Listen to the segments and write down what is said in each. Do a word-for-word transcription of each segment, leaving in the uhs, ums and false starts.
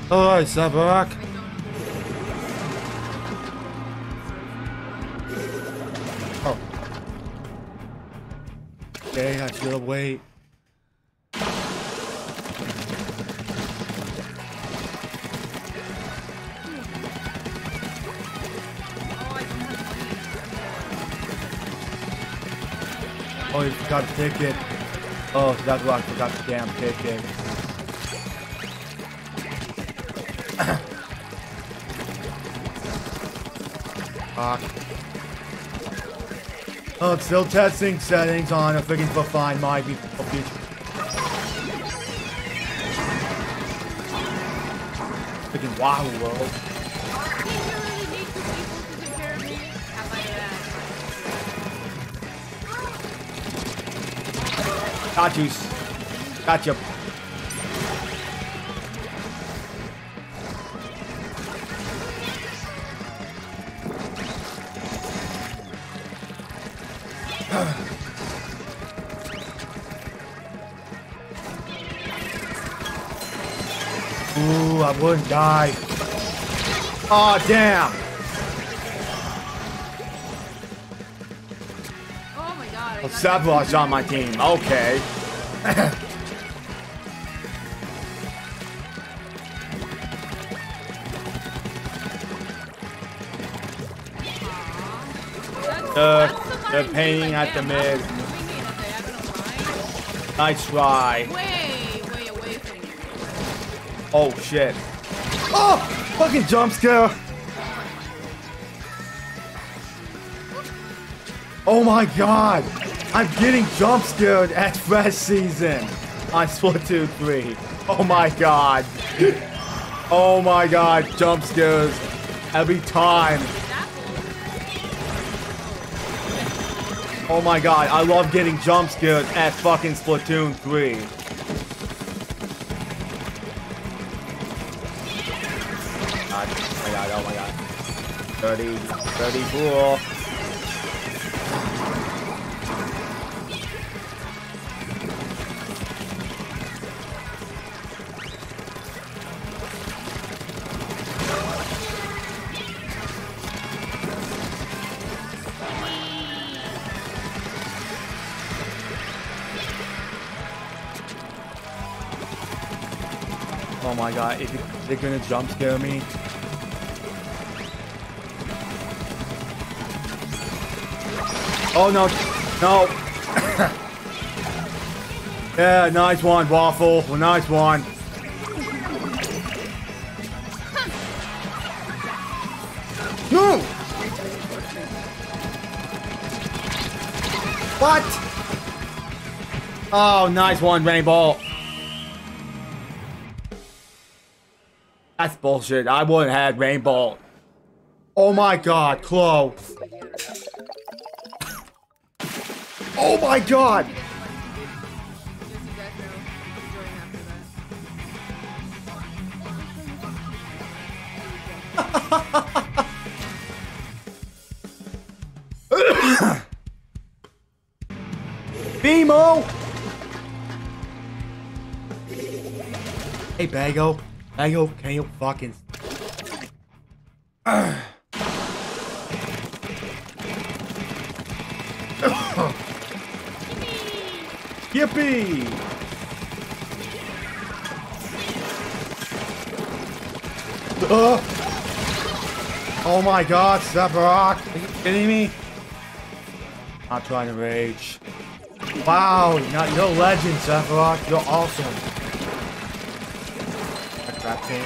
Alright, Sabak. Oh. Okay, I should wait. Oh, you forgot the ticket. Oh, that's why I forgot the damn ticket. Fuck. Oh, it's still testing settings on a freaking for Find My Be- for future. Freaking Wahoo World. Got you. Got you. Ooh, I wouldn't die. Oh, damn. Oh my god. Oh, Sabot's on my team. Okay. Uh, they're painting at the mid. Nice try. Way, way away from you. Oh shit. Oh! Fucking jump scare! Oh my god! I'm getting jump scared at Fresh Season on Splatoon three. Oh my god. Oh my god, jump scares every time. Oh my god, I love getting jump scared at fucking Splatoon three. God, oh my god, oh my god. thirty, thirty-four. Oh my god, is it, they're gonna jump scare me? Oh no, no. Yeah, nice one, Waffle. Well, nice one. No! What? Oh, nice one, Rainbow. That's bullshit. I wouldn't have had Rainbow. Oh my god, Chloe. Oh my god! Bimo! Hey, Bago. Bago, can you fucking... Yippee! Uh, oh my god, Sephiroth! Are you kidding me? Not trying to rage. Wow, you're, you're a legend, Sephiroth. You're awesome. That crap thing.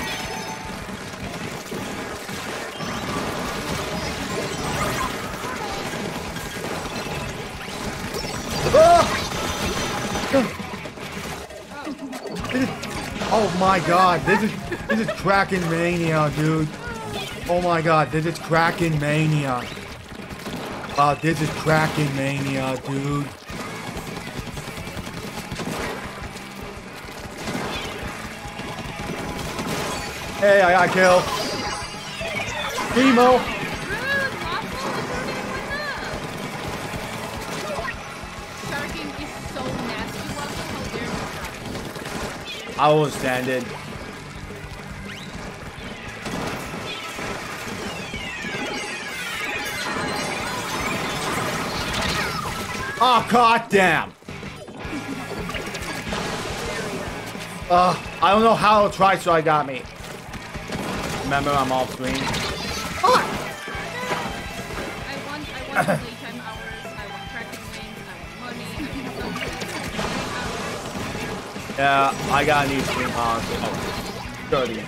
Ah! Oh my god, this is this is Kraken Mania, dude. Oh my god, this is Kraken Mania. Wow, this is Kraken Mania, dude. Hey, I got killed. Emo. I will stand it. Oh, god damn. Uh, I don't know how Try Try got me. Remember, I'm off screen. I want, I want playtime hours. I want tracking wings. I want money. I Yeah, I got a new screen console. Oh, thirty.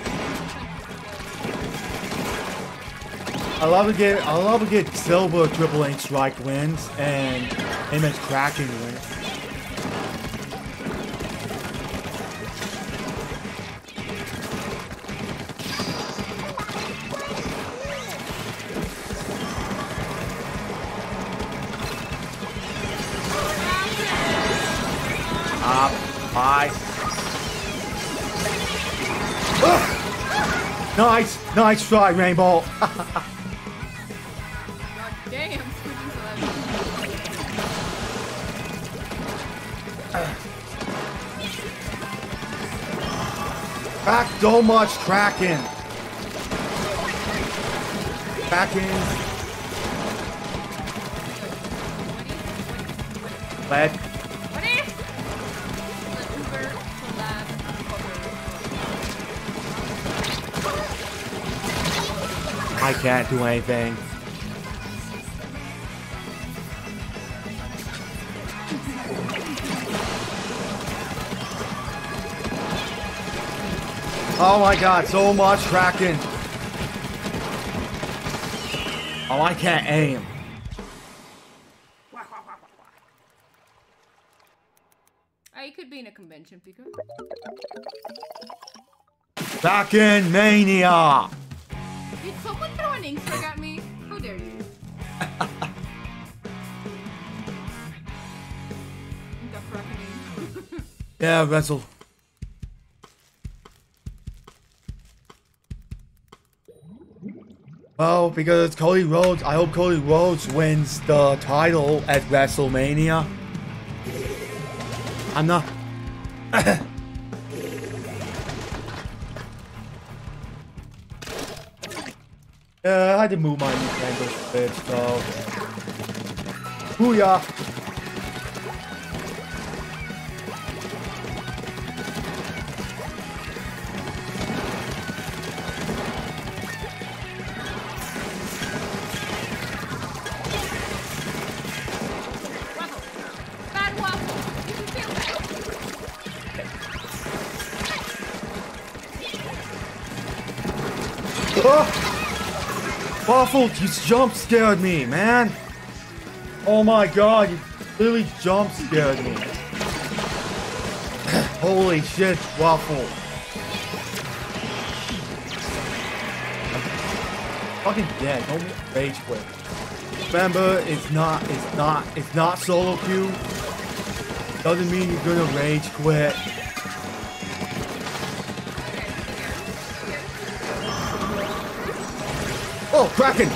I love to get, I love to get silver triple H strike wins and image cracking wins. Up, bye. Nice, nice try, Rainbow. God damn, freaking Crack so much cracking. Cracking. Lead. What is? The Uber collab cover. I can't do anything. Oh my god, so much cracking. Oh, I can't aim. I could be in a convention figure. Back in Mania. Did someone throw an ink sac at me? How dare you? The fracking. Yeah, wrestle. Well, because Cody Rhodes, I hope Cody Rhodes wins the title at WrestleMania. I'm not. Yeah, I had to move my Nintendo Switch, so. Booyah! Waffle. Bad waffle. You can feel that. Ah! Waffle, you jump scared me, man. Oh my god, you literally jump scared me. Holy shit, Waffle. I'm fucking dead. Don't rage quit. Remember, it's not, it's not, it's not solo queue. Doesn't mean you're gonna rage quit. Oh, Kraken!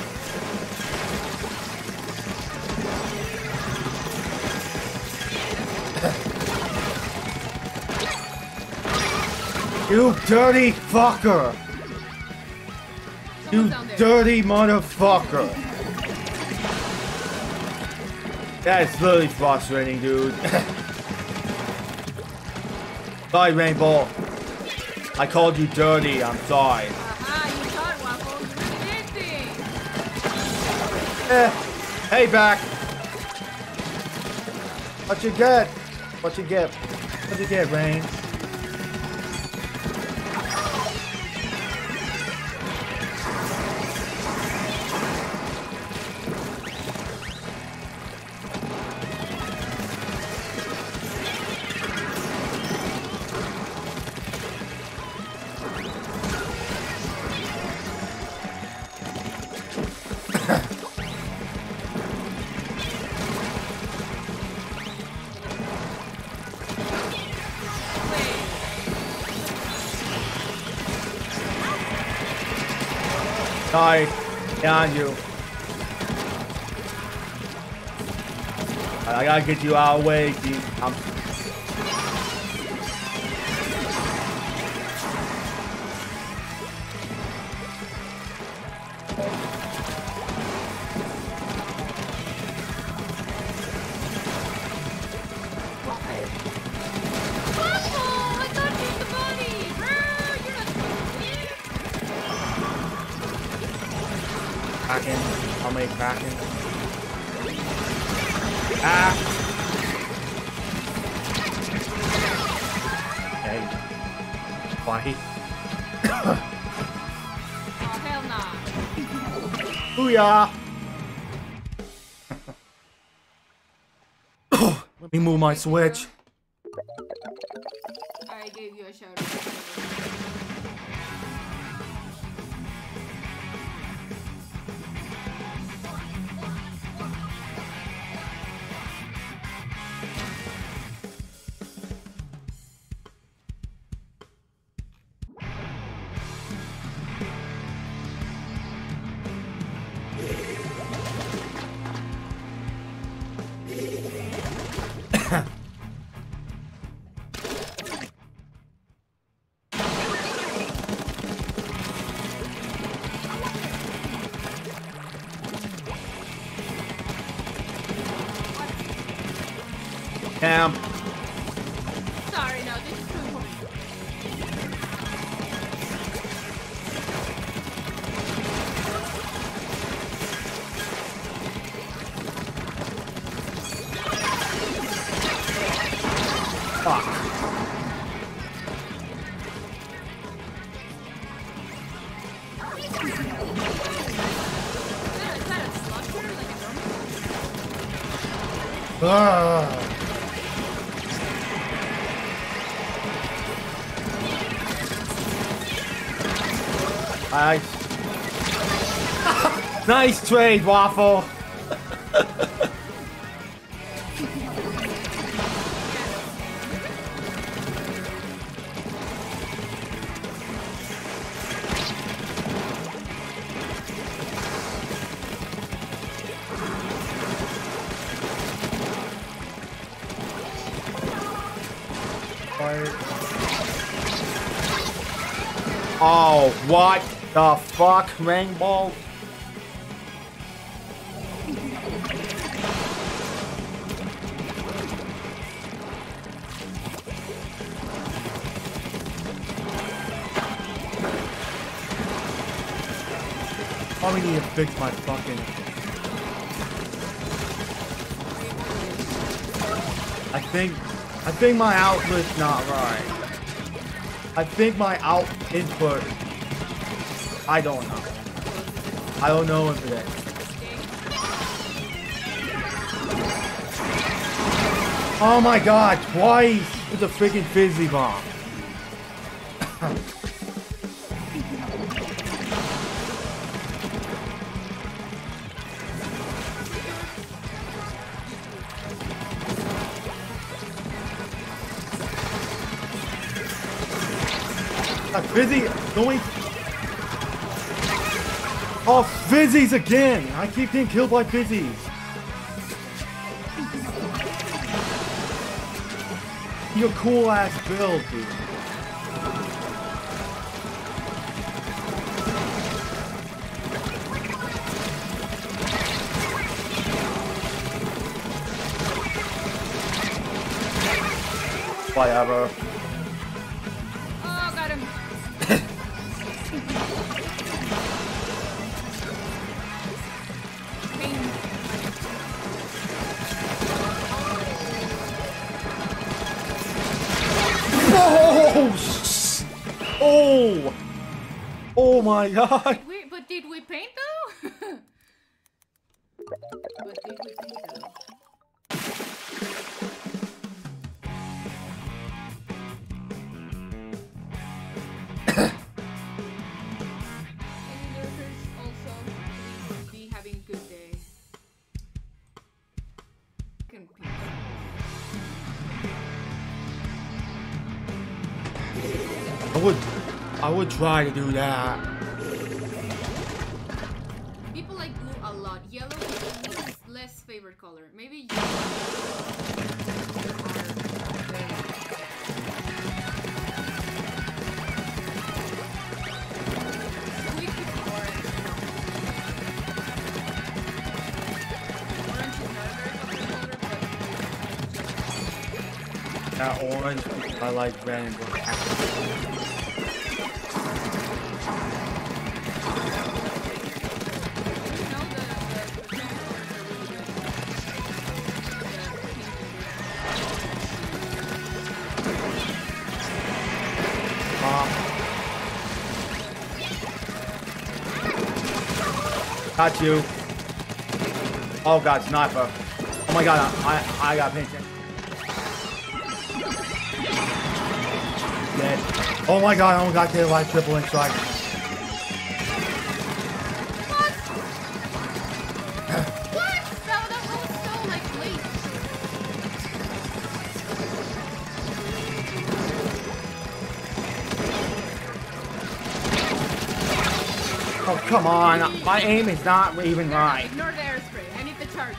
You dirty fucker! You dirty motherfucker! That's literally frustrating, dude. Sorry, Rainbow. I called you dirty, I'm sorry. Aha, you thought waffle. You did things. Eh, hey, back. What you get? What you get? What you get, Rain? Sorry, behind you. I gotta get you out of the way. I'm Kraken. How many Kraken? Ah! Okay. Fight. Oh, hell nah. Booyah! Let me move my Switch. I gave you a shout out. Cam. Sorry, no, this is too important. Fuck. Is that a slugger? Like a normal? Ah. Nice. Nice trade, Waffle. Oh, what the fuck, Rainbow? Probably need to fix my fucking... I think... I think my output's not right. I think my out input... I don't know. I don't know if it is. Oh my god, twice with the freaking fizzy bomb. Fizzy going. Oh, fizzies again! I keep getting killed by fizzies. Your cool ass build, dude. Whatever. Oh, got him. Oh! Oh! Oh my god! Did we, but did we paint though? But did we paint though? Any lurkers also please be having a good day. Can peace. I would, I would try to do that. People like blue a lot. Yellow is the least, less favorite color. Maybe yellow are very Squeak is orange. Orange is not a very popular color, but That orange, I like red and black. Got you. Oh god, sniper. Oh my god, I I, I got pinched. Dead. Oh my god, I almost got killed by triple inch strike. What? What? That, that was so like late. Oh come on, my aim is not even Ignore, right. ignore the airspray. I need the charger.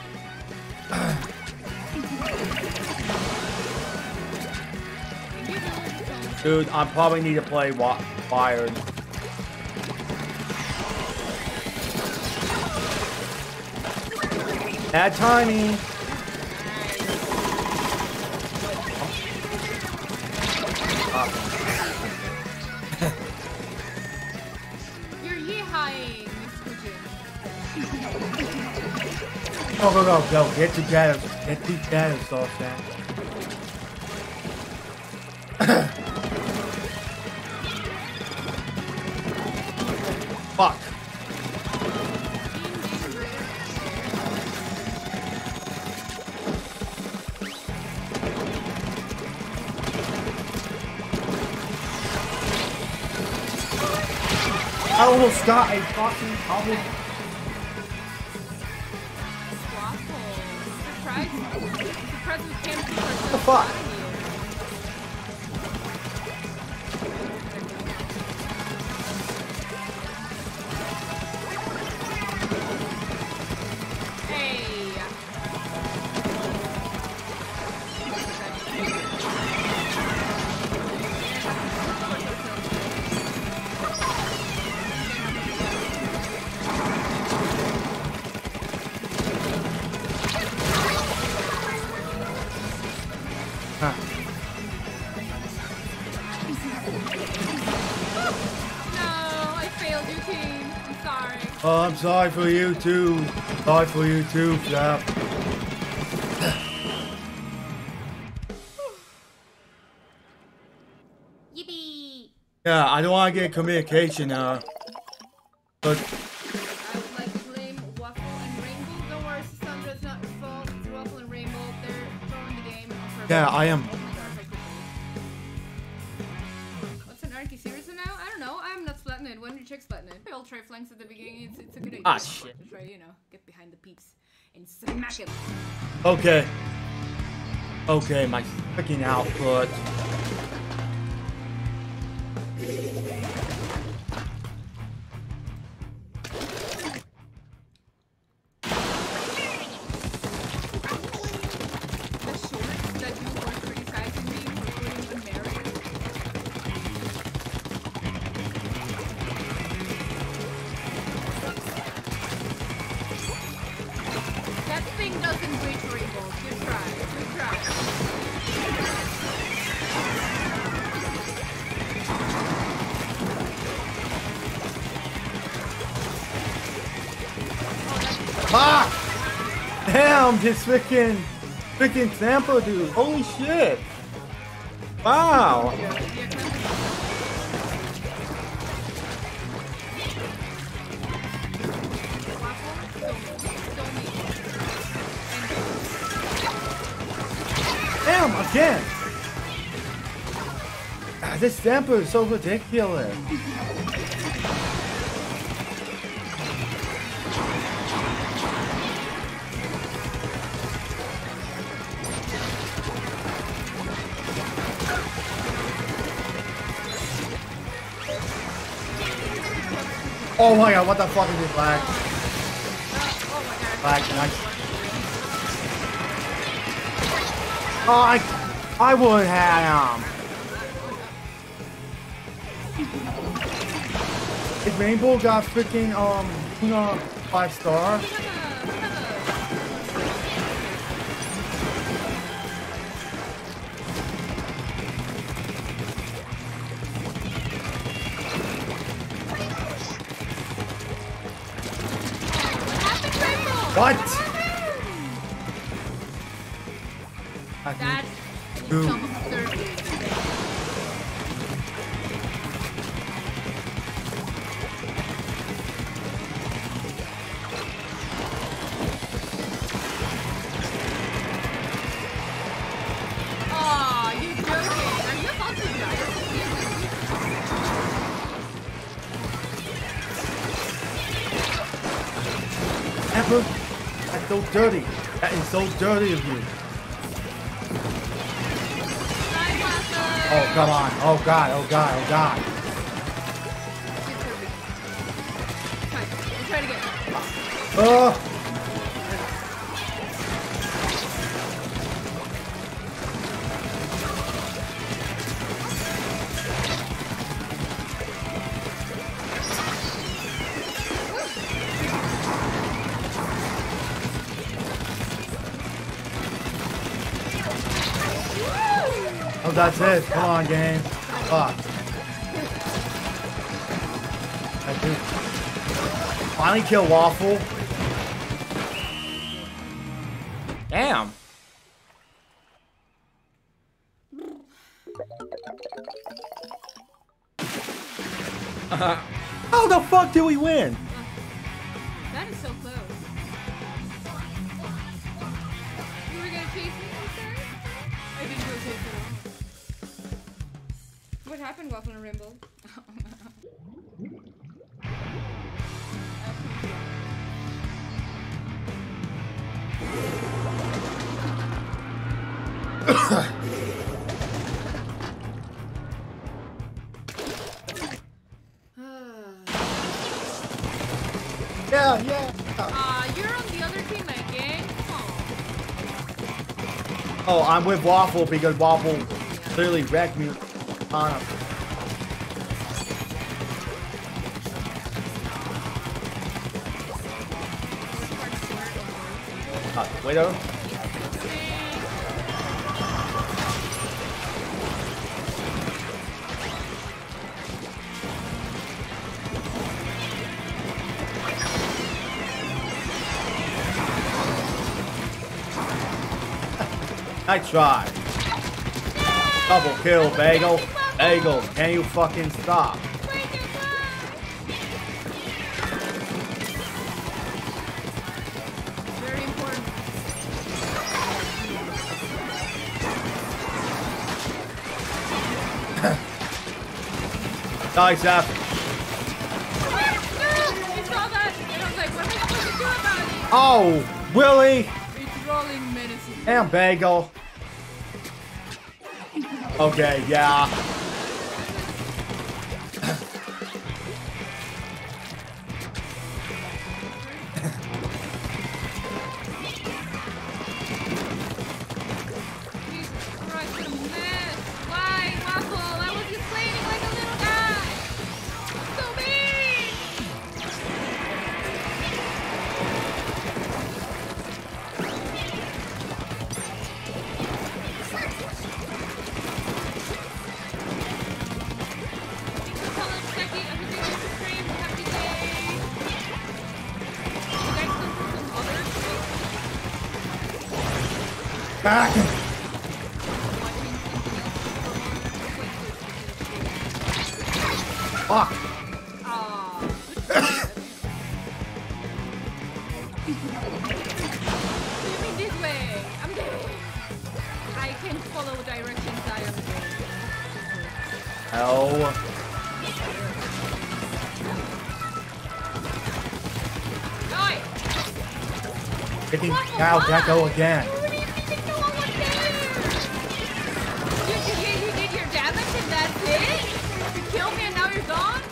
Dude, I probably need to play wa wired. Bad timing. You're yeehawying, Mister Go, go, go, go. Get together. Get together, Stan. Fuck. I almost got a fucking almost. What the fuck? Oh, I'm sorry for you too. Sorry for you too, Flap. Yippee! Yeah, I don't want to get communication now. But I would like to blame Waffle and Rainbow. Don't worry, Sandra, it's not your fault. It's Waffle and Rainbow. They're throwing the game. yeah, I am. Oh my god, I could What's an Arky series now? I don't know. I'm not splatting it. When your chick's splatting it. I'll try flanks at the beginning. It's, it's a good idea. Ah, shit. To try, you know, get behind the peeps and smack him. Okay. Okay, my freaking output. Ah! Damn, this freaking, freaking sample dude. Holy shit. Wow. Damn, again. Ah, this sample is so ridiculous. Oh my god, what the fuck is this lag? Lag, nice. Oh, I, I would have him. If Rainbow got freaking, um, you know, five star. What? That's Dude. some third. Waffle? That's so dirty. That is so dirty of you. Oh, come on. Oh, God. Oh, God. Oh, God. Fine. Try it again. Oh! Oh, that's it. Come on, game. Fuck. I do. Finally kill Waffle. Damn. Uh, how the fuck did we win? That is so close. You were gonna chase me, I'm sorry? I didn't go chase at all. What happened, Waffle and Rimble? Yeah, yeah. Aw, uh, you're on the other team again? Aw. Oh, I'm with Waffle because Waffle clearly wrecked me on a... Uh, wait a Nice try. Double kill, Bagel. Bagel, can you fucking stop? Very important. Nice effort. You saw that? And I was like, what am I supposed to do about it? Oh, Willie. It's rolling menacing. Damn, Bagel. Okay, yeah. Back. Fuck. This way. I'm dead. I can follow directions I am doing. Hell. Getting Cow Gecko again. You didn't even know I was there. You, you, you did your damage and that's it? You killed me and now you're gone?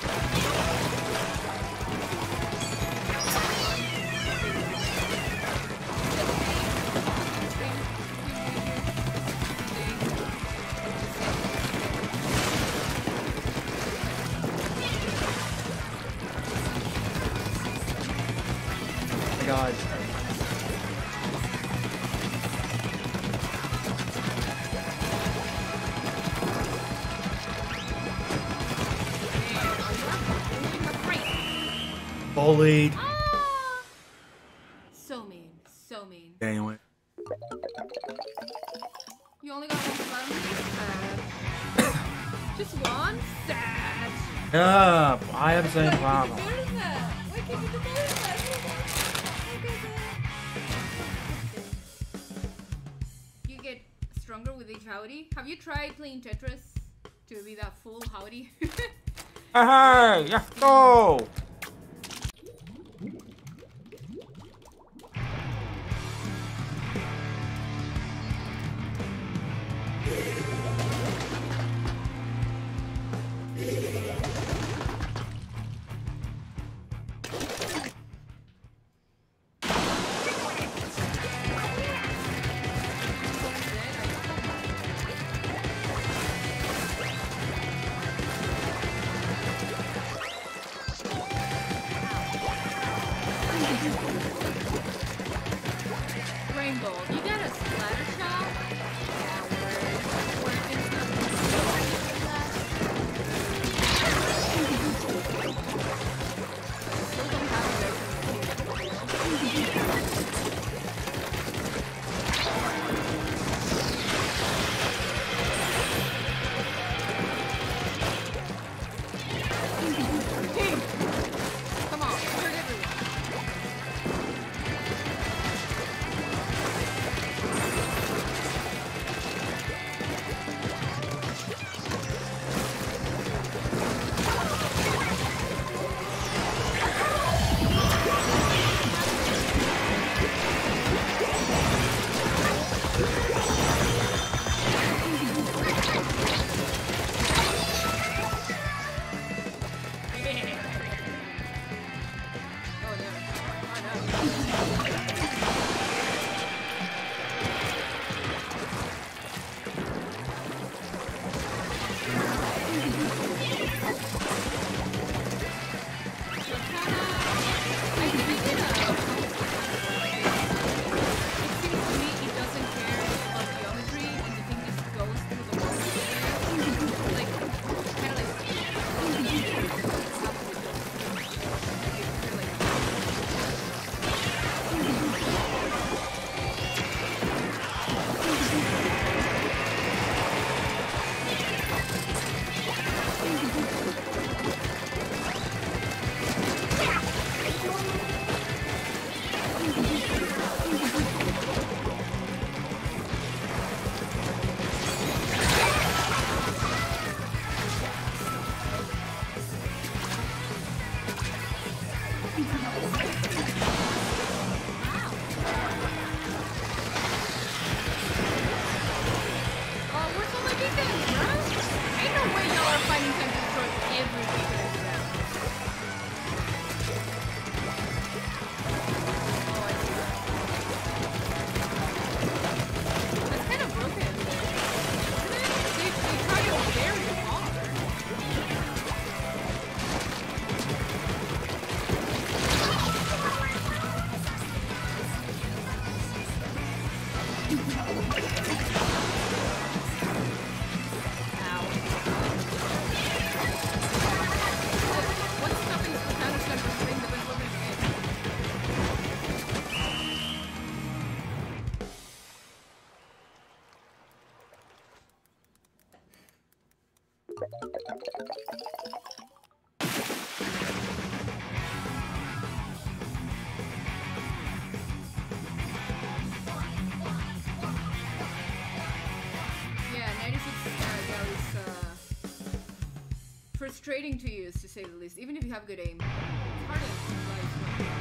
Oh my god. Bullied. Ah! So mean, so mean. Anyway. You only got one button? Sad. Just one? Sad. Yeah, I have the same problem. Why can't you do that? Why can't you do that? You get stronger with each howdy. Have you tried playing Tetris to be that full howdy? Hey, let's go! rainbow. You got a splatter shot? Yeah, we're working something like that. Still don't have it. Come on, hurt everyone. Oh no. Oh no. Oh, we're so lucky to bro. Ain't no way y'all are finding time to destroy everything in this round. Oh, I see that. That's kind of broken. They, they try it very hard. Ow. What's stopping the counter from bringing the wind over again? Yeah, ninety-six uh, that was uh, frustrating to use, to say the least, even if you have good aim. It's hard to realize.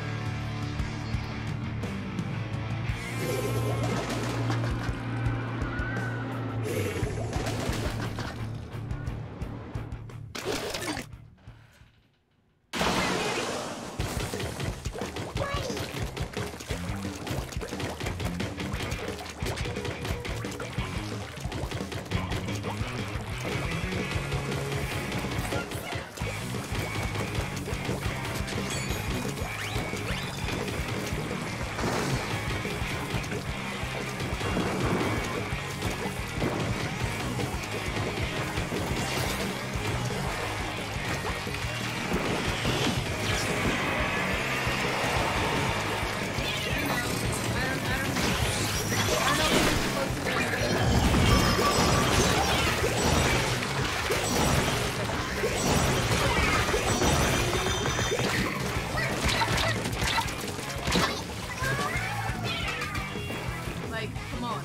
Like, come on.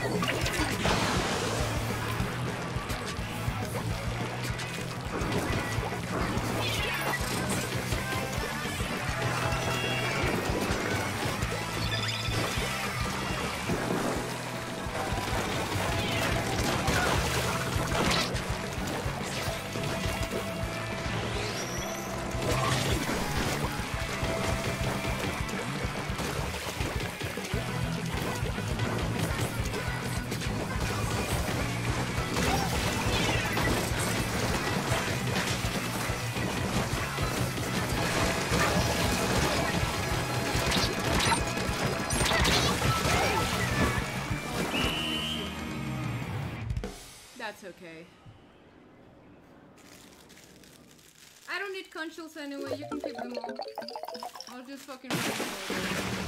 That's okay. I don't need conchals anyway, you can keep them all. I'll just fucking run them all.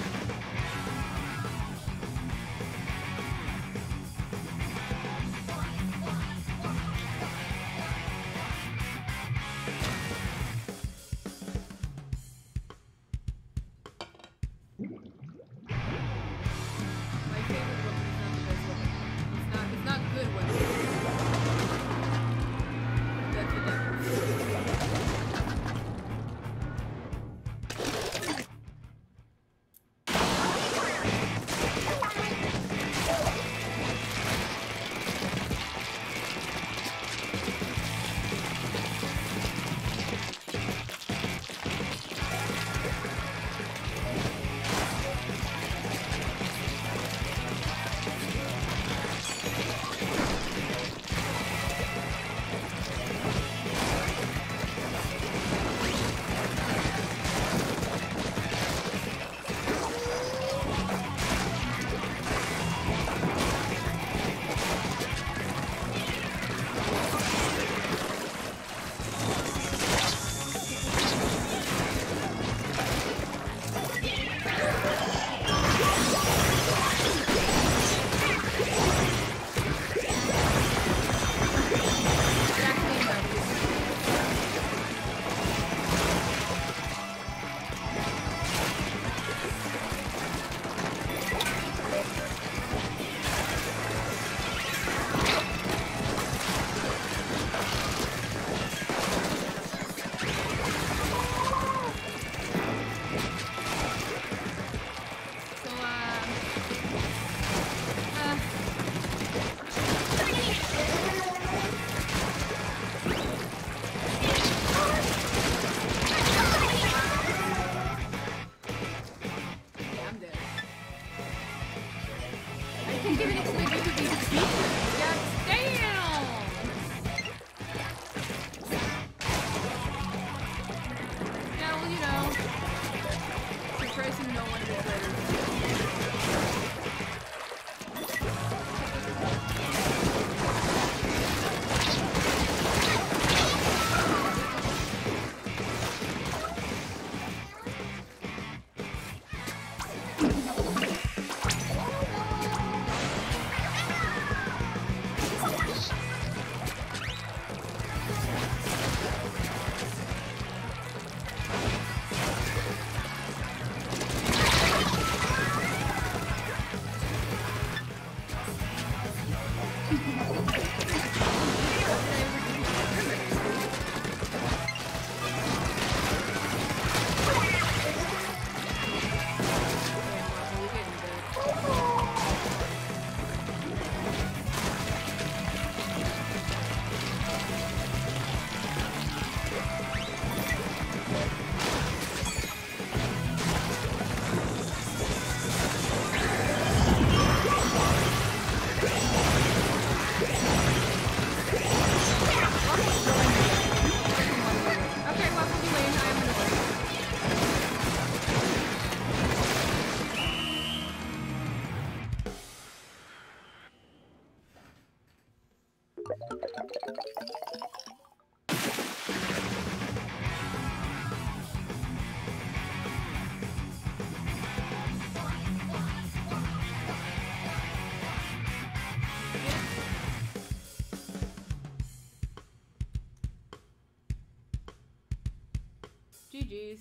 G G's.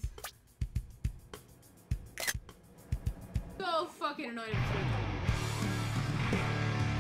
So fucking annoying.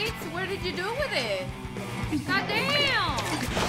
right? What did you do with it? God damn!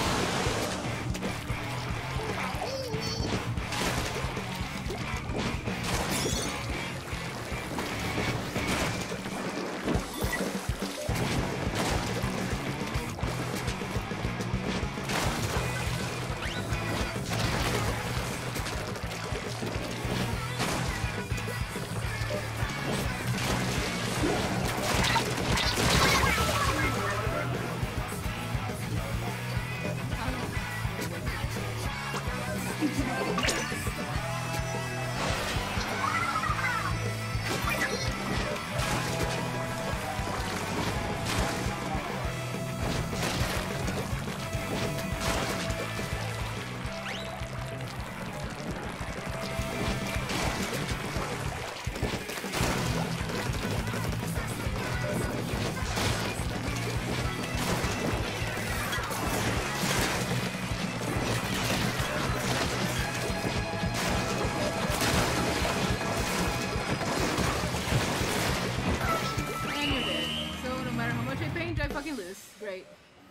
Great.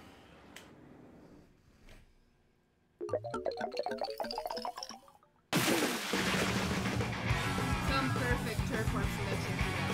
Some perfect turquoise selection for that.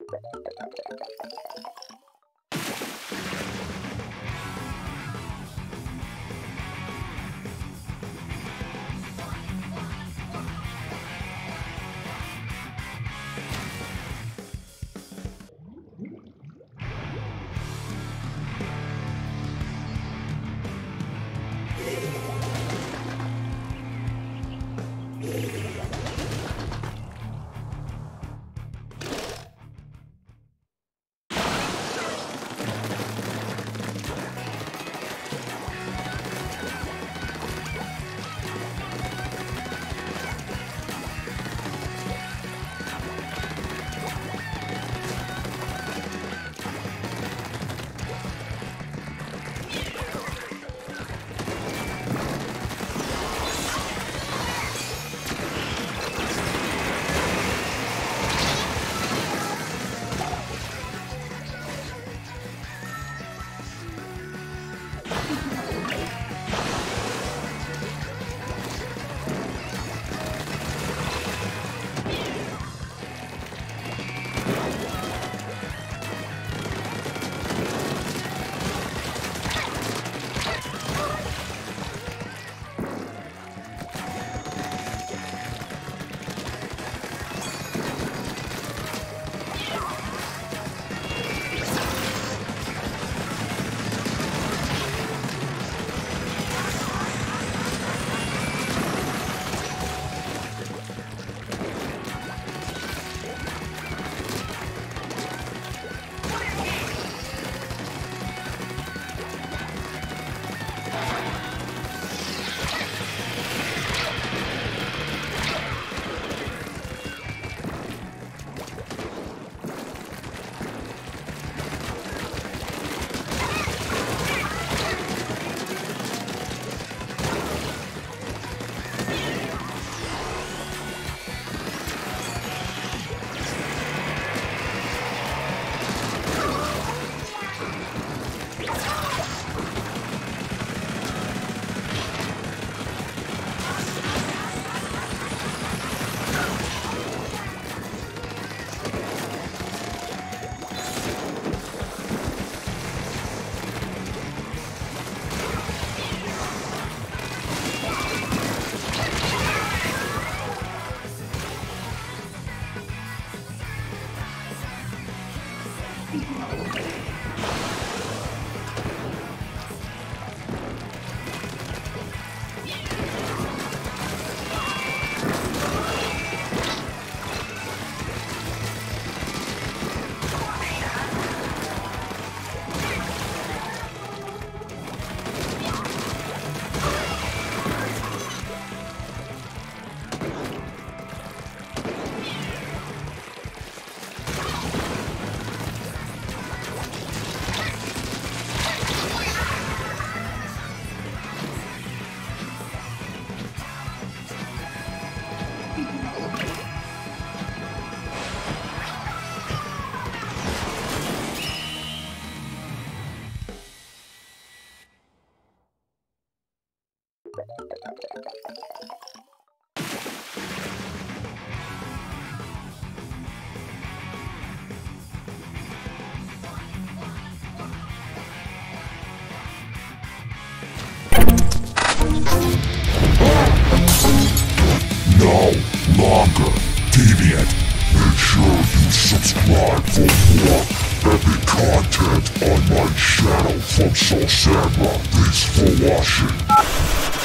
No longer deviant. Make sure you subscribe for more epic content on my channel from Soul Sandra. Thanks for watching.